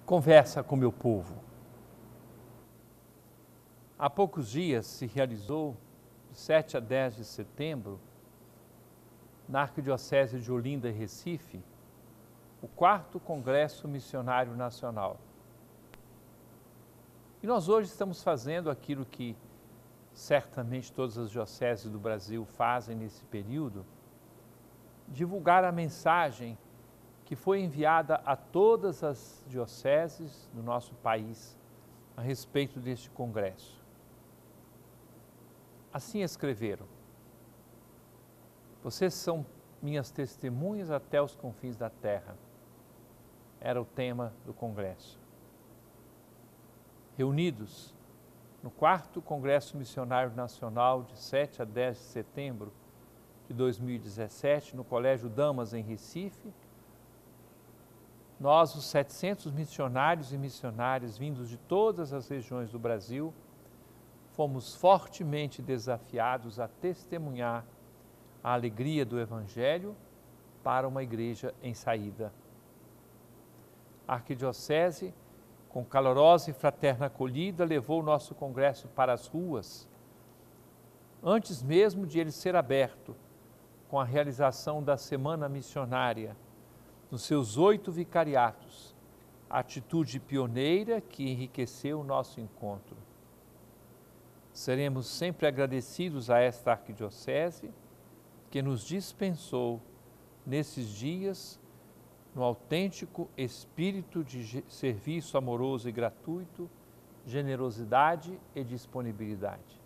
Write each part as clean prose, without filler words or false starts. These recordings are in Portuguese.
Conversa com meu povo. Há poucos dias se realizou, de 7 a 10 de setembro, na Arquidiocese de Olinda e Recife, o 4º Congresso Missionário Nacional. E nós hoje estamos fazendo aquilo que certamente todas as dioceses do Brasil fazem nesse período, divulgar a mensagem que foi enviada a todas as dioceses do nosso país a respeito deste congresso. Assim escreveram: vocês são minhas testemunhas até os confins da terra. Era o tema do congresso. Reunidos no 4º Congresso Missionário Nacional, de 7 a 10 de setembro de 2017, no Colégio Damas, em Recife, nós, os 700 missionários e missionárias vindos de todas as regiões do Brasil, fomos fortemente desafiados a testemunhar a alegria do Evangelho para uma igreja em saída. A Arquidiocese, com calorosa e fraterna acolhida, levou o nosso congresso para as ruas, antes mesmo de ele ser aberto, com a realização da Semana Missionária, nos seus 8 vicariatos, atitude pioneira que enriqueceu o nosso encontro. Seremos sempre agradecidos a esta arquidiocese que nos dispensou nesses dias no autêntico espírito de serviço amoroso e gratuito, generosidade e disponibilidade.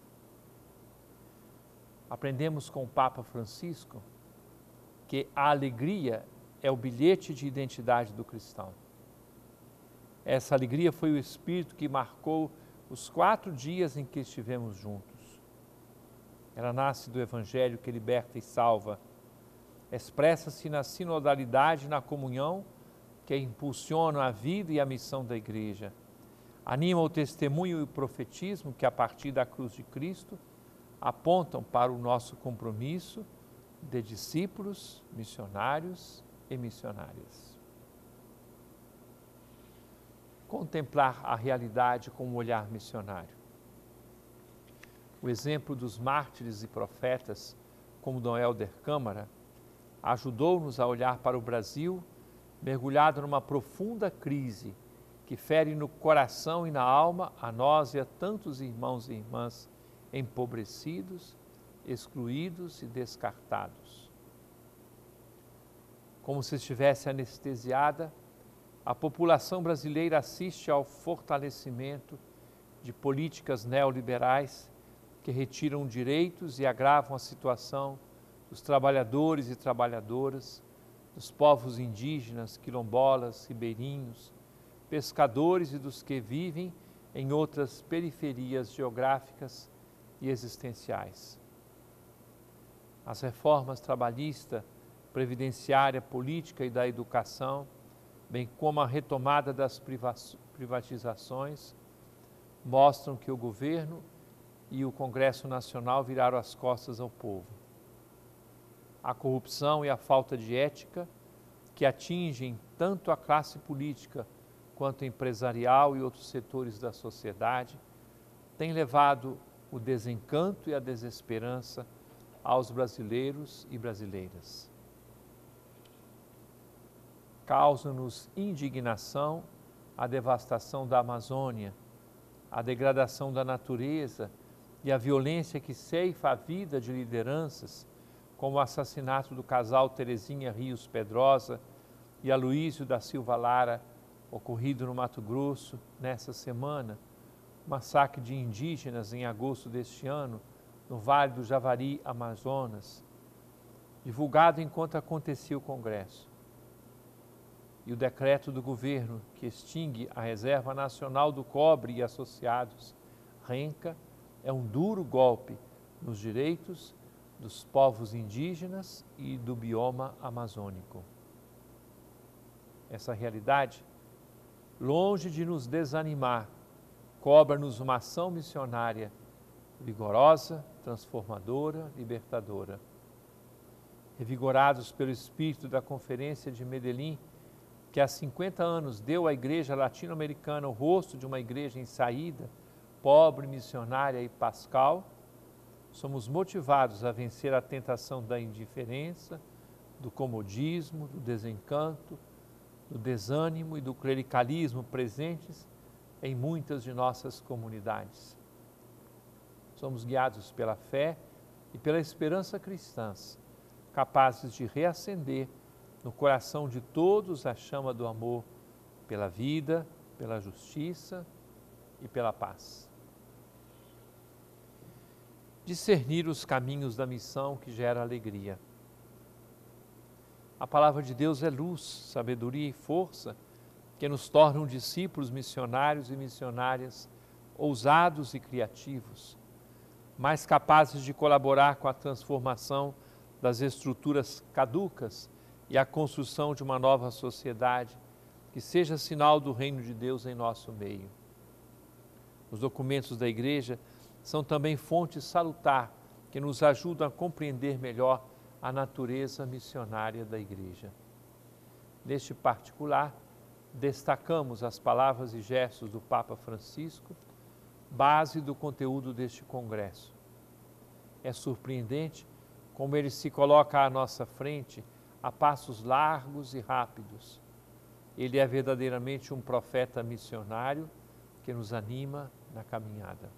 Aprendemos com o Papa Francisco que a alegria é o bilhete de identidade do cristão. Essa alegria foi o espírito que marcou os 4 dias em que estivemos juntos. Ela nasce do Evangelho que liberta e salva, expressa-se na sinodalidade e na comunhão que impulsiona a vida e a missão da Igreja, anima o testemunho e o profetismo que, a partir da cruz de Cristo, apontam para o nosso compromisso de discípulos, missionários e missionárias. Contemplar a realidade com um olhar missionário. O exemplo dos mártires e profetas, como Dom Helder Câmara, ajudou-nos a olhar para o Brasil mergulhado numa profunda crise que fere no coração e na alma a nós e a tantos irmãos e irmãs empobrecidos, excluídos e descartados. Como se estivesse anestesiada, a população brasileira assiste ao fortalecimento de políticas neoliberais que retiram direitos e agravam a situação dos trabalhadores e trabalhadoras, dos povos indígenas, quilombolas, ribeirinhos, pescadores e dos que vivem em outras periferias geográficas e existenciais. As reformas trabalhista, previdenciária, política e da educação, bem como a retomada das privatizações, mostram que o governo e o Congresso Nacional viraram as costas ao povo. A corrupção e a falta de ética, que atingem tanto a classe política quanto empresarial e outros setores da sociedade, têm levado o desencanto e a desesperança aos brasileiros e brasileiras. Causa-nos indignação a devastação da Amazônia, a degradação da natureza e a violência que ceifa a vida de lideranças, como o assassinato do casal Terezinha Rios Pedrosa e Aloísio da Silva Lara, ocorrido no Mato Grosso nessa semana, massacre de indígenas em agosto deste ano, no Vale do Javari, Amazonas, divulgado enquanto acontecia o Congresso. E o decreto do governo que extingue a Reserva Nacional do Cobre e Associados, RENCA, é um duro golpe nos direitos dos povos indígenas e do bioma amazônico. Essa realidade, longe de nos desanimar, cobra-nos uma ação missionária vigorosa, transformadora, libertadora. Revigorados pelo espírito da Conferência de Medellín, que há 50 anos deu à igreja latino-americana o rosto de uma igreja em saída, pobre, missionária e pascal, somos motivados a vencer a tentação da indiferença, do comodismo, do desencanto, do desânimo e do clericalismo presentes em muitas de nossas comunidades. Somos guiados pela fé e pela esperança cristãs, capazes de reacender no coração de todos a chama do amor pela vida, pela justiça e pela paz. Discernir os caminhos da missão que gera alegria. A palavra de Deus é luz, sabedoria e força que nos tornam discípulos missionários e missionárias ousados e criativos, mais capazes de colaborar com a transformação das estruturas caducas e a construção de uma nova sociedade que seja sinal do reino de Deus em nosso meio. Os documentos da Igreja são também fonte salutar que nos ajudam a compreender melhor a natureza missionária da Igreja. Neste particular, destacamos as palavras e gestos do Papa Francisco, base do conteúdo deste congresso. É surpreendente como ele se coloca à nossa frente a passos largos e rápidos. Ele é verdadeiramente um profeta missionário que nos anima na caminhada.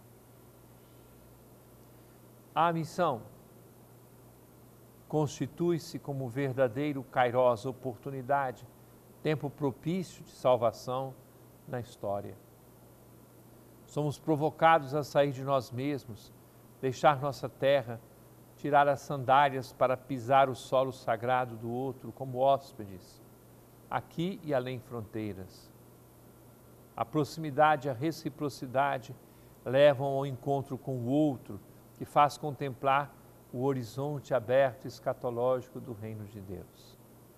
A missão constitui-se como verdadeiro kairós, oportunidade, tempo propício de salvação na história. Somos provocados a sair de nós mesmos, deixar nossa terra, tirar as sandálias para pisar o solo sagrado do outro como hóspedes, aqui e além fronteiras. A proximidade e a reciprocidade levam ao encontro com o outro, que faz contemplar o horizonte aberto escatológico do reino de Deus.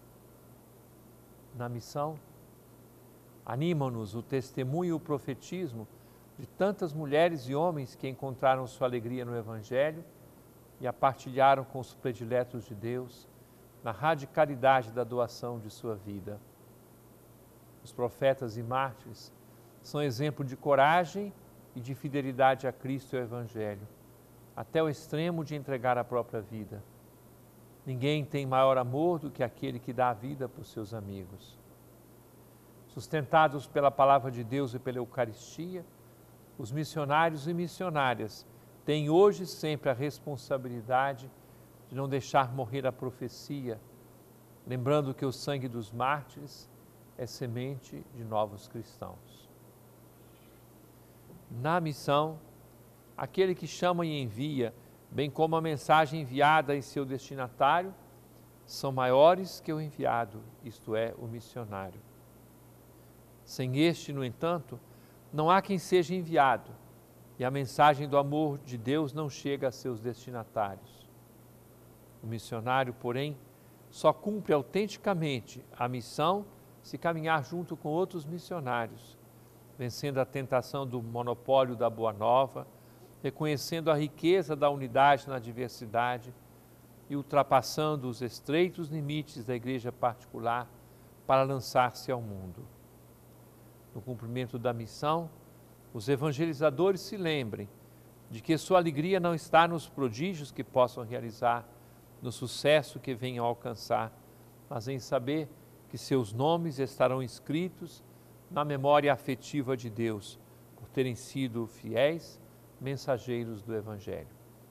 Na missão, anima-nos o testemunho e o profetismo de tantas mulheres e homens que encontraram sua alegria no Evangelho e a partilharam com os prediletos de Deus na radicalidade da doação de sua vida. Os profetas e mártires são exemplo de coragem e de fidelidade a Cristo e ao Evangelho, até o extremo de entregar a própria vida. Ninguém tem maior amor do que aquele que dá a vida por seus amigos. Sustentados pela palavra de Deus e pela Eucaristia, os missionários e missionárias têm hoje e sempre a responsabilidade de não deixar morrer a profecia, lembrando que o sangue dos mártires é semente de novos cristãos. Na missão, aquele que chama e envia, bem como a mensagem enviada em seu destinatário, são maiores que o enviado, isto é, o missionário. Sem este, no entanto, não há quem seja enviado, e a mensagem do amor de Deus não chega a seus destinatários. O missionário, porém, só cumpre autenticamente a missão se caminhar junto com outros missionários, vencendo a tentação do monopólio da Boa Nova, reconhecendo a riqueza da unidade na diversidade e ultrapassando os estreitos limites da igreja particular para lançar-se ao mundo. No cumprimento da missão, os evangelizadores se lembrem de que sua alegria não está nos prodígios que possam realizar, no sucesso que venham a alcançar, mas em saber que seus nomes estarão escritos na memória afetiva de Deus, por terem sido fiéis mensageiros do Evangelho.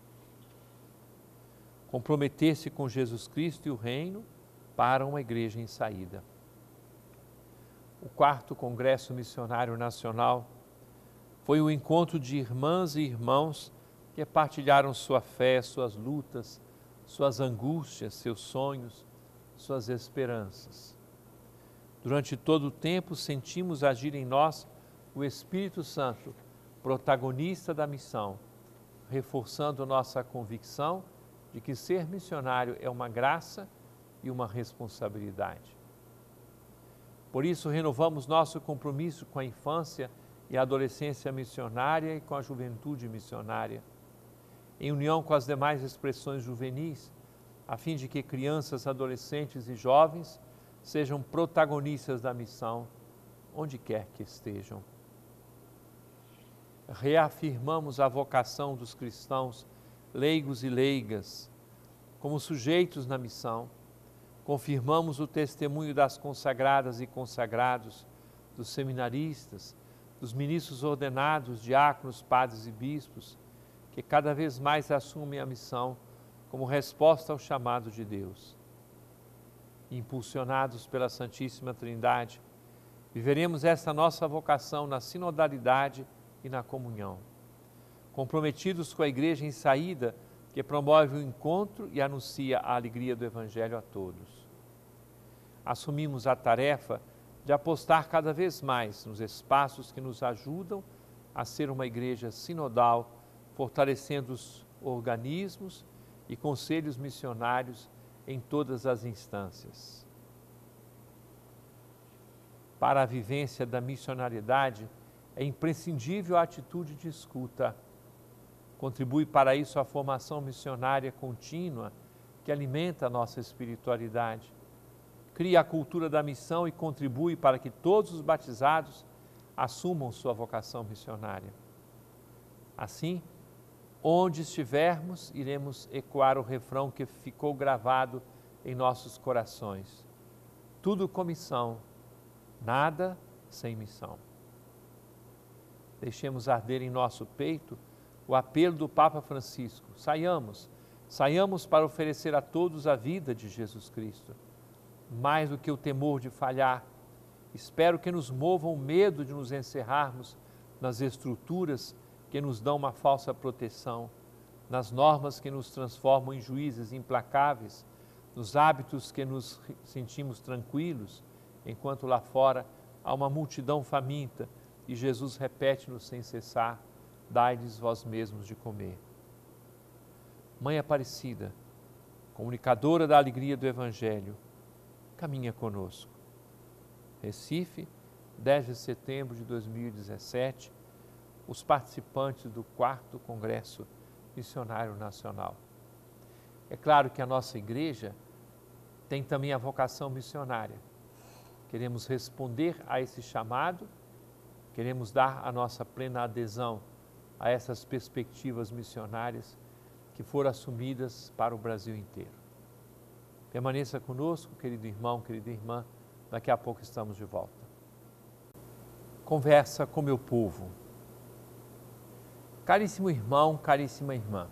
Comprometer-se com Jesus Cristo e o Reino para uma igreja em saída. O 4º Congresso Missionário Nacional foi o encontro de irmãs e irmãos que partilharam sua fé, suas lutas, suas angústias, seus sonhos, suas esperanças. Durante todo o tempo sentimos agir em nós o Espírito Santo, protagonista da missão, reforçando nossa convicção de que ser missionário é uma graça e uma responsabilidade. Por isso, renovamos nosso compromisso com a infância e a adolescência missionária e com a juventude missionária, em união com as demais expressões juvenis, a fim de que crianças, adolescentes e jovens sejam protagonistas da missão, onde quer que estejam. Reafirmamos a vocação dos cristãos, leigos e leigas, como sujeitos na missão. Confirmamos o testemunho das consagradas e consagrados, dos seminaristas, dos ministros ordenados, diáconos, padres e bispos, que cada vez mais assumem a missão como resposta ao chamado de Deus. Impulsionados pela Santíssima Trindade, viveremos esta nossa vocação na sinodalidade e na comunhão, comprometidos com a Igreja em saída, que promove o encontro e anuncia a alegria do Evangelho a todos. Assumimos a tarefa de apostar cada vez mais nos espaços que nos ajudam a ser uma igreja sinodal, fortalecendo os organismos e conselhos missionários em todas as instâncias. Para a vivência da missionariedade, é imprescindível a atitude de escuta. Contribui para isso a formação missionária contínua que alimenta a nossa espiritualidade. Cria a cultura da missão e contribui para que todos os batizados assumam sua vocação missionária. Assim, onde estivermos, iremos ecoar o refrão que ficou gravado em nossos corações. Tudo com missão, nada sem missão. Deixemos arder em nosso peito o apelo do Papa Francisco. Saiamos para oferecer a todos a vida de Jesus Cristo. Mais do que o temor de falhar, espero que nos movam o medo de nos encerrarmos nas estruturas que nos dão uma falsa proteção, nas normas que nos transformam em juízes implacáveis, nos hábitos que nos sentimos tranquilos, enquanto lá fora há uma multidão faminta e Jesus repete-nos sem cessar: dai-lhes vós mesmos de comer. Mãe Aparecida, comunicadora da alegria do Evangelho, caminha conosco. Recife, 10 de setembro de 2017, os participantes do 4º Congresso Missionário Nacional. É claro que a nossa igreja tem também a vocação missionária. Queremos responder a esse chamado, queremos dar a nossa plena adesão a essas perspectivas missionárias que foram assumidas para o Brasil inteiro. Permaneça conosco, querido irmão, querida irmã, daqui a pouco estamos de volta. Conversa com meu povo. Caríssimo irmão, caríssima irmã,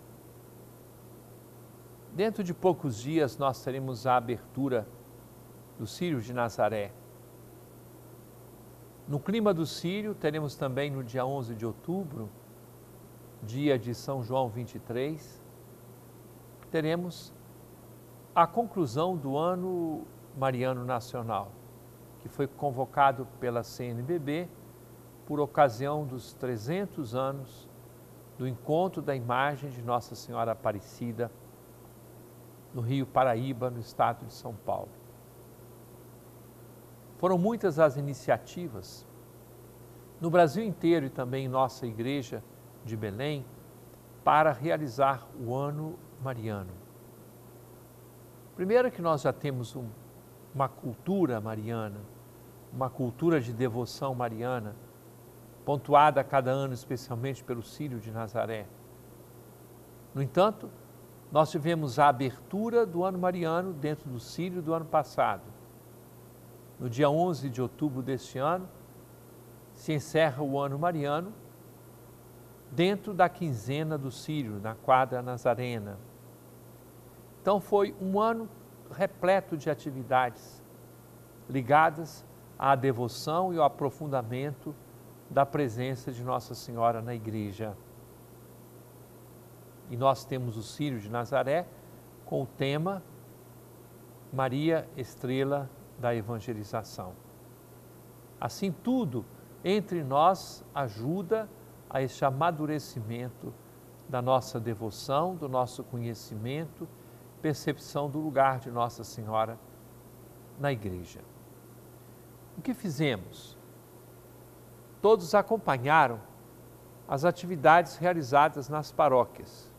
dentro de poucos dias nós teremos a abertura do Círio de Nazaré. No clima do Círio, teremos também no dia 11 de outubro, dia de São João 23, teremos a conclusão do Ano Mariano Nacional, que foi convocado pela CNBB por ocasião dos 300 anos do encontro da imagem de Nossa Senhora Aparecida no Rio Paraíba, no estado de São Paulo. Foram muitas as iniciativas no Brasil inteiro e também em nossa igreja de Belém para realizar o Ano Mariano. Primeiro que nós já temos uma cultura mariana, uma cultura de devoção mariana, pontuada a cada ano especialmente pelo Círio de Nazaré. No entanto, nós tivemos a abertura do Ano Mariano dentro do Círio do ano passado. No dia 11 de outubro deste ano, se encerra o Ano Mariano dentro da quinzena do Círio, na quadra nazarena. Então foi um ano repleto de atividades ligadas à devoção e ao aprofundamento da presença de Nossa Senhora na igreja. E nós temos o Círio de Nazaré com o tema Maria, Estrela da Evangelização. Assim, tudo entre nós ajuda a este amadurecimento da nossa devoção, do nosso conhecimento, percepção do lugar de Nossa Senhora na igreja. O que fizemos? Todos acompanharam as atividades realizadas nas paróquias.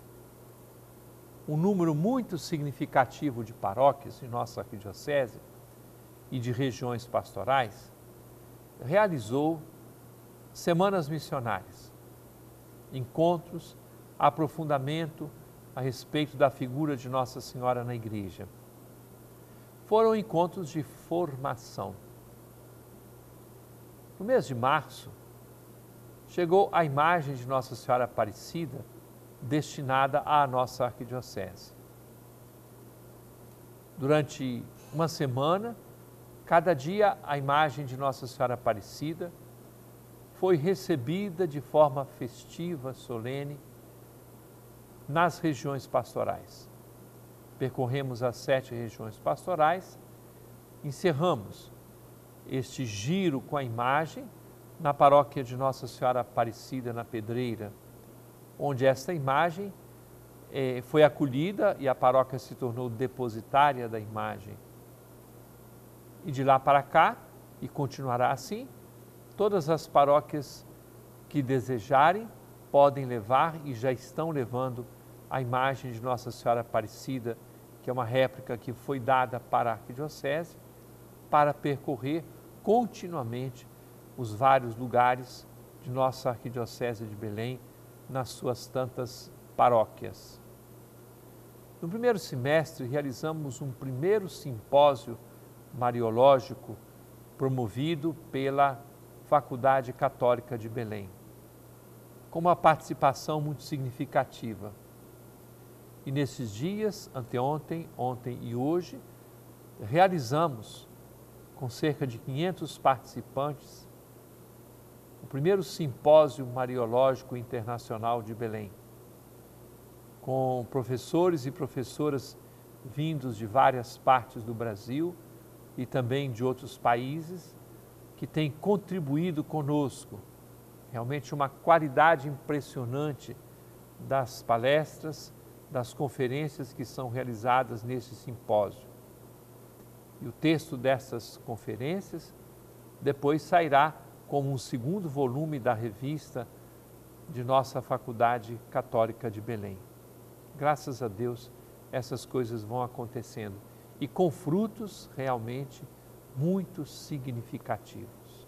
Um número muito significativo de paróquias em nossa arquidiocese e de regiões pastorais, realizou semanas missionárias, encontros, aprofundamento a respeito da figura de Nossa Senhora na igreja. Foram encontros de formação. No mês de março, chegou a imagem de Nossa Senhora Aparecida destinada à nossa arquidiocese. Durante uma semana, cada dia a imagem de Nossa Senhora Aparecida foi recebida de forma festiva, solene, nas regiões pastorais. Percorremos as 7 regiões pastorais, encerramos este giro com a imagem na paróquia de Nossa Senhora Aparecida, na Pedreira, onde esta imagem foi acolhida e a paróquia se tornou depositária da imagem. E de lá para cá, e continuará assim, todas as paróquias que desejarem podem levar e já estão levando a imagem de Nossa Senhora Aparecida, que é uma réplica que foi dada para a arquidiocese, para percorrer continuamente os vários lugares de nossa arquidiocese de Belém, nas suas tantas paróquias. No primeiro semestre, realizamos um primeiro simpósio mariológico promovido pela Faculdade Católica de Belém, com uma participação muito significativa. E nesses dias, anteontem, ontem e hoje, realizamos, com cerca de 500 participantes, o primeiro simpósio mariológico internacional de Belém, com professores e professoras vindos de várias partes do Brasil e também de outros países, que têm contribuído conosco. Realmente uma qualidade impressionante das palestras, das conferências que são realizadas nesse simpósio. E o texto dessas conferências depois sairá como um segundo volume da revista de nossa Faculdade Católica de Belém. Graças a Deus, essas coisas vão acontecendo e com frutos realmente muito significativos.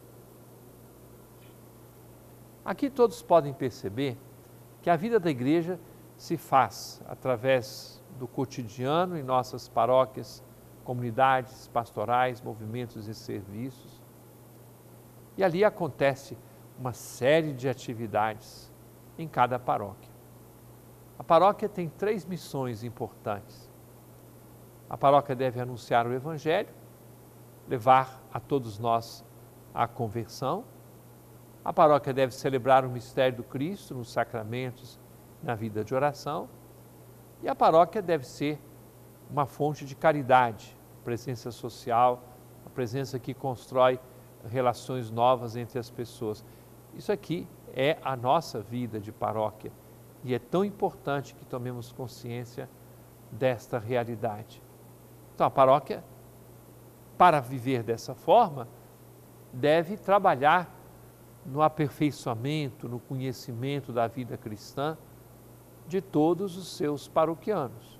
Aqui todos podem perceber que a vida da igreja se faz através do cotidiano em nossas paróquias, comunidades pastorais, movimentos e serviços. E ali acontece uma série de atividades em cada paróquia. A paróquia tem 3 missões importantes. A paróquia deve anunciar o Evangelho, levar a todos nós a conversão. A paróquia deve celebrar o mistério do Cristo nos sacramentos, na vida de oração. E a paróquia deve ser uma fonte de caridade, presença social, a presença que constrói relações novas entre as pessoas. Isso aqui é a nossa vida de paróquia e é tão importante que tomemos consciência desta realidade. Então, a paróquia, para viver dessa forma, deve trabalhar no aperfeiçoamento, no conhecimento da vida cristã de todos os seus paroquianos.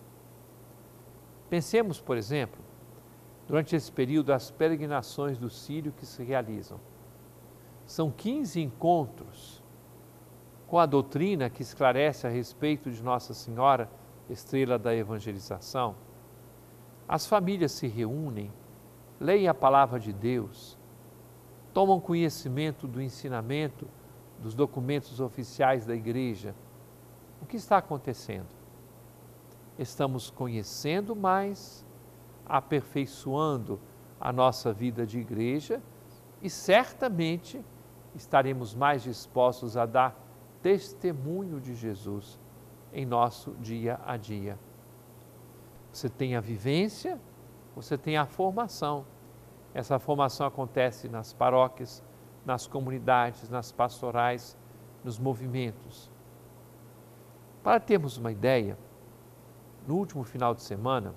Pensemos, por exemplo, durante esse período, as peregrinações do Círio que se realizam. São 15 encontros com a doutrina que esclarece a respeito de Nossa Senhora, estrela da evangelização. As famílias se reúnem, leem a palavra de Deus, tomam conhecimento do ensinamento dos documentos oficiais da igreja. O que está acontecendo? Estamos conhecendo mais, aperfeiçoando a nossa vida de igreja e certamente estaremos mais dispostos a dar testemunho de Jesus em nosso dia a dia. Você tem a vivência, você tem a formação. Essa formação acontece nas paróquias, nas comunidades, nas pastorais, nos movimentos. Para termos uma ideia, no último final de semana,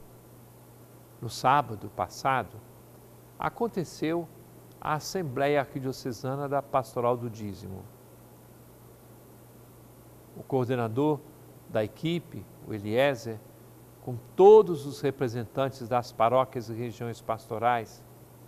no sábado passado, aconteceu a Assembleia Arquidiocesana da Pastoral do Dízimo. O coordenador da equipe, o Eliezer, com todos os representantes das paróquias e regiões pastorais.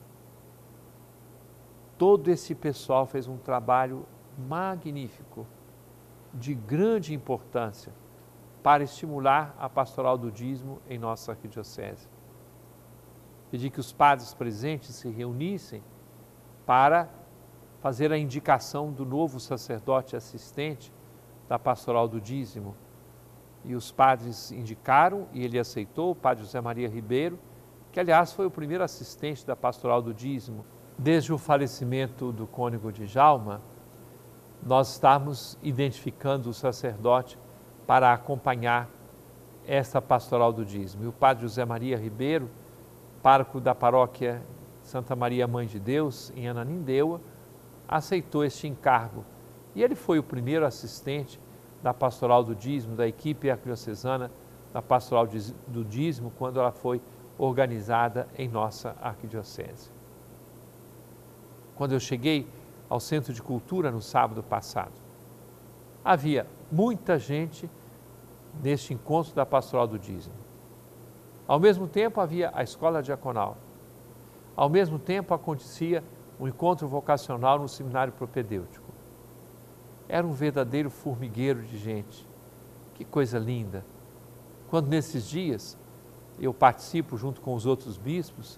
Todo esse pessoal fez um trabalho magnífico, de grande importância, para estimular a pastoral do dízimo em nossa arquidiocese. Pedi que os padres presentes se reunissem para fazer a indicação do novo sacerdote assistente da pastoral do dízimo. E os padres indicaram, e ele aceitou, o padre José Maria Ribeiro, que aliás foi o primeiro assistente da pastoral do dízimo. Desde o falecimento do cônego Djalma, nós estamos identificando o sacerdote para acompanhar esta pastoral do dízimo. E o padre José Maria Ribeiro, pároco da paróquia Santa Maria Mãe de Deus, em Ananindeua, aceitou este encargo. E ele foi o primeiro assistente da pastoral do dízimo, da equipe arquidiocesana da pastoral do dízimo, quando ela foi organizada em nossa arquidiocese. Quando eu cheguei ao Centro de Cultura no sábado passado, havia muita gente neste encontro da pastoral do dízimo. Ao mesmo tempo havia a escola diaconal. Ao mesmo tempo acontecia um encontro vocacional no seminário propedêutico. Era um verdadeiro formigueiro de gente. Que coisa linda! Quando nesses dias eu participo junto com os outros bispos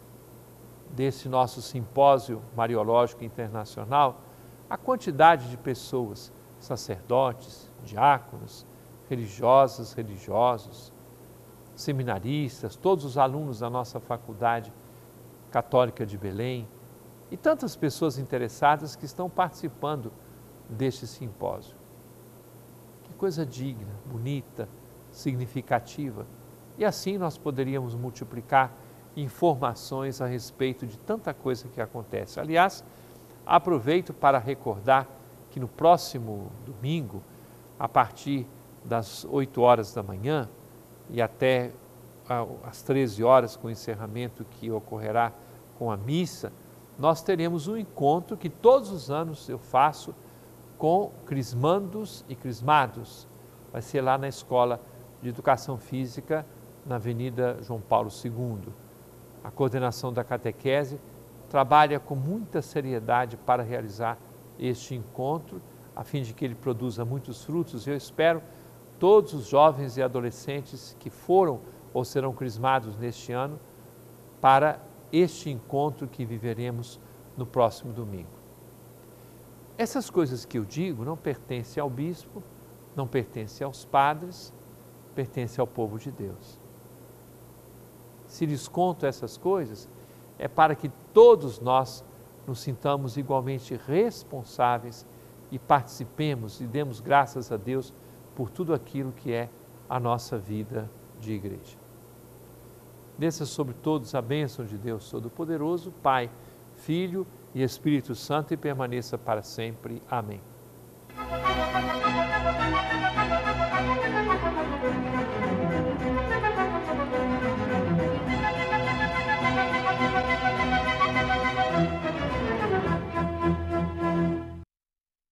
desse nosso simpósio mariológico internacional, a quantidade de pessoas, sacerdotes, diáconos, religiosas, religiosos, seminaristas, todos os alunos da nossa faculdade católica de Belém e tantas pessoas interessadas que estão participando deste simpósio. Que coisa digna, bonita, significativa. E assim nós poderíamos multiplicar informações a respeito de tanta coisa que acontece. Aliás, aproveito para recordar que no próximo domingo, a partir das 8 horas da manhã e até às 13 horas, com o encerramento que ocorrerá com a missa, nós teremos um encontro que todos os anos eu faço com crismandos e crismados. Vai ser lá na Escola de Educação Física, na Avenida João Paulo II. A coordenação da catequese trabalha com muita seriedade para realizar este encontro, a fim de que ele produza muitos frutos. Eu espero todos os jovens e adolescentes que foram ou serão crismados neste ano para este encontro que viveremos no próximo domingo. Essas coisas que eu digo não pertencem ao bispo, não pertencem aos padres, pertencem ao povo de Deus. Se lhes conto essas coisas, é para que todos nós nos sintamos igualmente responsáveis e participemos e demos graças a Deus por tudo aquilo que é a nossa vida de igreja. Desça sobre todos a bênção de Deus Todo-Poderoso, Pai, Filho e Espírito Santo, e permaneça para sempre. Amém.